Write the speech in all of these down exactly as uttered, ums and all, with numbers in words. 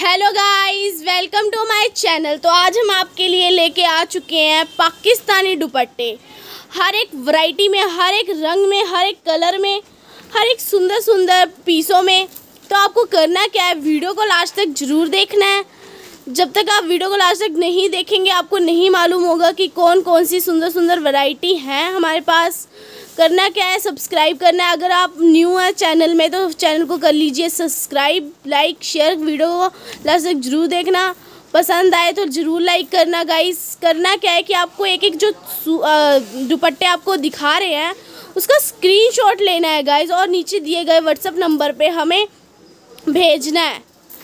Hello guys, welcome to my channel. तो आज हम आपके लिए लेके आ चुके हैं पाकिस्तानी दुपट्टे। हर एक वैरायटी में, हर एक रंग में, हर एक कलर में, हर एक सुंदर सुंदर पीसों में। तो आपको करना क्या है, वीडियो को लास्ट तक ज़रूर देखना है। जब तक आप वीडियो को लास्ट तक नहीं देखेंगे आपको नहीं मालूम होगा कि कौन कौन सी सुंदर सुंदर वैरायटी हैं हमारे पास। करना क्या है, सब्सक्राइब करना है। अगर आप न्यू हैं चैनल में तो चैनल को कर लीजिए सब्सक्राइब, लाइक, शेयर। वीडियो को लास्ट तक जरूर देखना, पसंद आए तो ज़रूर लाइक करना गाइस। करना क्या है कि आपको एक एक जो दुपट्टे आपको दिखा रहे हैं उसका स्क्रीनशॉट लेना है गाइस, और नीचे दिए गए व्हाट्सएप नंबर पे हमें भेजना है।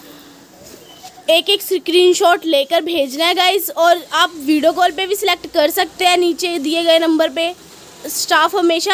एक एक स्क्रीनशॉट लेकर भेजना है गाइस। और आप वीडियो कॉल पे भी सिलेक्ट कर सकते हैं, नीचे दिए गए नंबर पे स्टाफ हमेशा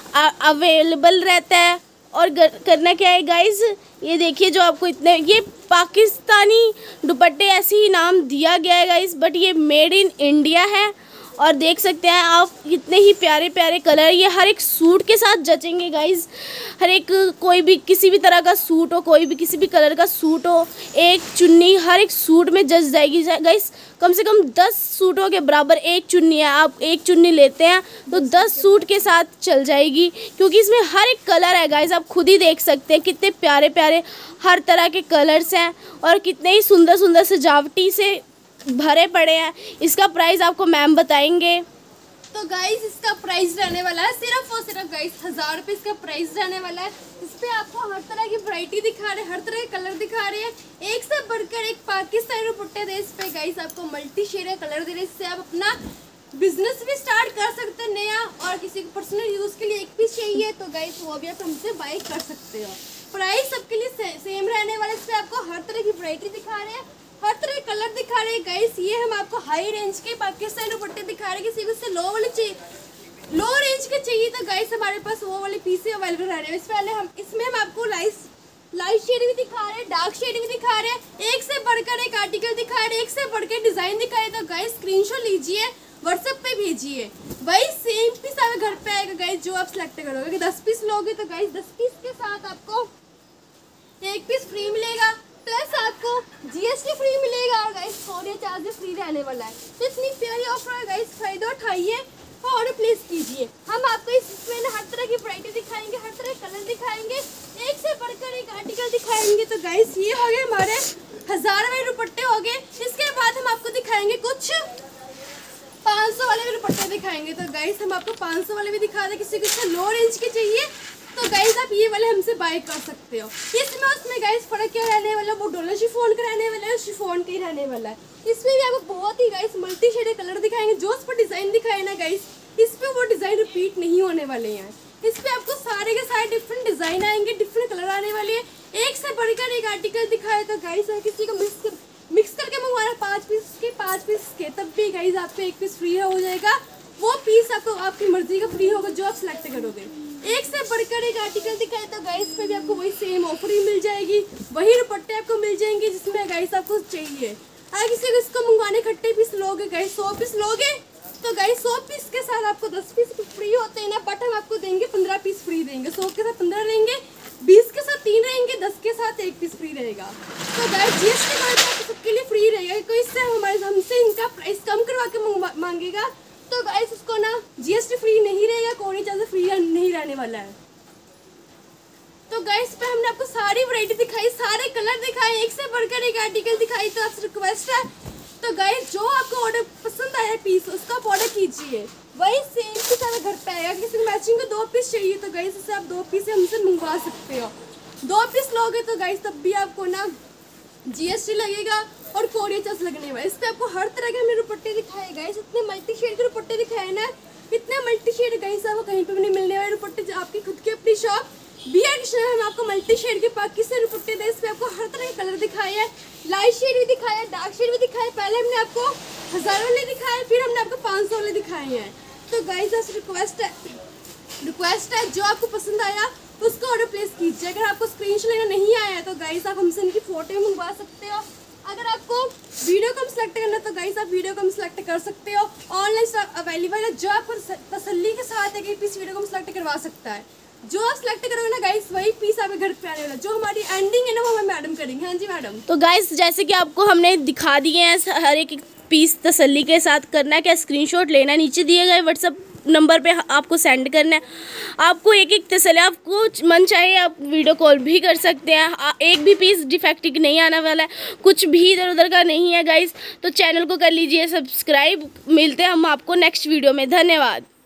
अवेलेबल रहता है। और करना क्या है गाइस, ये देखिए जो आपको इतने, ये पाकिस्तानी दुपट्टे ऐसे ही नाम दिया गया है गाइस, बट ये मेड इन इंडिया है। और देख सकते हैं आप कितने ही प्यारे प्यारे कलर, ये हर एक सूट के साथ जचेंगे गाइस। हर एक, कोई भी किसी भी तरह का सूट हो, कोई भी किसी भी कलर का सूट हो, एक चुन्नी हर एक सूट में जच जाएगी गाइस। कम से कम दस सूटों के बराबर एक चुन्नी है। आप एक चुन्नी लेते हैं तो दस सूट के साथ चल जाएगी, क्योंकि इसमें हर एक कलर है गाइस। आप खुद ही देख सकते हैं कितने प्यारे प्यारे हर तरह के कलर्स हैं और कितने ही सुंदर सुंदर सजावटी से भरे पड़े हैं। इसका प्राइस आपको मैम बताएंगे। तो गाइस इसका प्राइस रहने वाला है सिर्फ और सिर्फ गाइस हज़ार रुपये इसका प्राइस रहने वाला है। इस पे आपको हर तरह की वैरायटी दिखा रहे हैं, हर तरह के कलर दिखा रहे हैं। एक से बढ़कर एक पाकिस्तानी दुपट्टे दे, इस पे गाइस आपको मल्टी शेड कलर दे रहे हैं। इससे आप अपना बिजनेस भी स्टार्ट कर सकते हैं नया, और किसी को पर्सनल यूज़ के लिए एक पीस चाहिए तो गाइस वो भी आप हमसे बाय कर सकते हो। प्राइस सबके लिए से, सेम रहने वाला है। इस पर आपको हर तरह की वैरायटी दिखा रहे हैं, हर तरह के कलर दिखा रहे हैं गाइस। ये हम आपको हाई रेंज के पाकिस्तानी दुपट्टे दिखा रहे हैं। किसी को इससे लो वाले चाहिए, लो रेंज के चाहिए तो गाइस हमारे पास वो वाले पीस अवेलेबल रह रहे हैं। इससे पहले हम इसमें हम आपको लाइट लाइट शेड भी दिखा रहे हैं, डार्क शेड भी दिखा रहे हैं। एक से बढ़कर एक आर्टिकल दिखा रहे हैं, एक से बढ़कर डिजाइन दिखा रहे हैं। तो गाइस स्क्रीनशॉट लीजिए, व्हाट्सएप पे भेजिए। वही सेम पीस आपके घर पे आएगा गाइस, जो आप सिलेक्ट करोगे। दस पीस लोगे तो गाइस दस पीस के साथ आपको एक पीस फ्री मिलेगा, प्लस आपको जीएसटी फ्री मिलेगा, और गाइस कोरियर चार्ज भी फ्री रहने वाला है। तो इतनी प्यारी ऑफर है गाइस, फायदा उठाइए और ऑर्डर प्लेस कीजिए। हम आपको इसमें हर तरह की वैरायटी दिखाएंगे, हर तरह के कलर दिखाएंगे, एक से बढ़कर एक आर्टिकल दिखाएंगे। तो गाइस ये हो गए हमारे हजार वाले दुपट्टे हो गए। इसके बाद हम आपको दिखाएंगे कुछ पाँच सौ वाले भी दुपट्टे दिखाएंगे। तो गाइस हम आपको पाँच सौ वाले भी दिखा दें। किसी को लो रेंज के चाहिए तो गाइस आप ये वाले हमसे बाय कर सकते हो। इसमें उसमें गाइस फर्क क्या रहने वाला है, वो डोला शिफॉन का रहने वाला है, शिफॉन का ही रहने वाला है। इसमें भी आपको बहुत ही गाइस मल्टी शेडेड कलर दिखाएंगे। जो उस पर डिजाइन दिखाए ना गाइस, इस पे वो डिजाइन रिपीट नहीं होने वाले हैं। इस पे आपको सारे के सारे डिफरेंट डिजाइन आएंगे, डिफरेंट कलर आने वाले हैं। एक से बढ़कर एक आर्टिकल दिखाए तो गाइस किसी को मिक्स कर, मिक्स करके मंगवाना पाँच पीस के पाँच पीस के, तब भी गाइस आपको एक पीस फ्री हो जाएगा। वो पीस आपको आपकी मर्जी का फ्री होगा जो आप सिलेक्ट करोगे। एक से बढ़कर एक आर्टिकल दिखाए तो गाइस पे भी आपको वही सेम ऑफर ही मिल जाएगी, वही दुपट्टे आपको मिल जाएंगे जिसमें गाइस आपको चाहिए। अगर किसी को इसको मंगवाने खट्टे पीस लोगे गाइस, सौ पीस लोगे तो गाइस सौ पीस के साथ आपको दस पीस फ्री होते हैं ना, बट हम आपको देंगे पंद्रह पीस फ्री देंगे। सौ के साथ पंद्रह रहेंगे, बीस के साथ तीन रहेंगे, दस के साथ एक पीस फ्री रहेगा। तो गाइस जीएसटी आपको सबके लिए फ्री रहेगा। कोई इससे हमारे हमसे इनका प्राइस कम करवा के मांगेगा तो गाइस उसको ना जीएसटी फ्री नहीं रहेगा, कोरियर चार्ज फ्री नहीं रहने वाला है। तो गाइस पे हमने आपको सारी वैरायटी दिखाई, सारे कलर दिखाए, एक से बढ़कर एक आर्टिकल दिखाई। तो आपसे रिक्वेस्ट है तो गाइस जो आपको ऑर्डर पसंद आया पीस उसका आप ऑर्डर कीजिए, वही सेम पीस हमें घर पे आएगा। किसी मैचिंग को दो पीस चाहिए तो गाइस इससे आप दो पीस हमसे मंगवा सकते हो। दो पीस लोगे तो गाइस तब भी आपको ना जीएसटी लगेगा और कोरियर चार्ज लगने वाला। इस पे आपको हर तरह के हमने दुपट्टे दिखाए गाइस, इतने मल्टी शेड के दुपट्टे दिखाए ना, इतने मल्टी शेड गाइस आपको कहीं पे भी नहीं मिलने वाले दुपट्टे। आपकी खुद की अपनी शॉप बी आर कृष्णा हम आपको मल्टी शेड के पाकिस्तानी दुपट्टे दे। इस पे आपको हर तरह के कलर दिखाए हैं, लाइट शेड भी दिखाया, डार्क शेड भी दिखाए। पहले हमने आपको हजार वाले दिखाए, फिर हमने आपको पाँच सौ वाले दिखाए हैं। तो गाइस आपसे रिक्वेस्ट है रिक्वेस्ट है जो आपको पसंद आया उसको ऑर्डर प्लेस कीजिए। अगर आपको स्क्रीनशॉट लेना नहीं आया तो गाइस आप हमसे इनकी फोटो मंगवा सकते हो। अगर आपको वीडियो कम सेलेक्ट करना तो गाइस आप वीडियो कम सेलेक्ट कर सकते हो। ऑनलाइन अवेलेबल है, जो आपको तसल्ली के साथ एक पीस वीडियो कम सेलेक्ट करवा सकता है। जो आप सेलेक्ट करोगे ना गाइस वही पीस आपके घर पे आने वाला। जो हमारी एंडिंग है ना वो हमें मैडम करेंगे। हाँ जी मैडम। तो गाइस जैसे कि आपको हमने दिखा दिए हैं हर एक पीस तसल्ली के साथ करना है क्या, स्क्रीनशॉट लेना है, नीचे दिए गए व्हाट्सअप नंबर पे आपको सेंड करना है। आपको एक एक तसल्ली, आपको मन चाहे आप वीडियो कॉल भी कर सकते हैं। एक भी पीस डिफेक्टिव नहीं आने वाला है, कुछ भी इधर उधर का नहीं है गाइस। तो चैनल को कर लीजिए सब्सक्राइब। मिलते हैं हम आपको नेक्स्ट वीडियो में। धन्यवाद।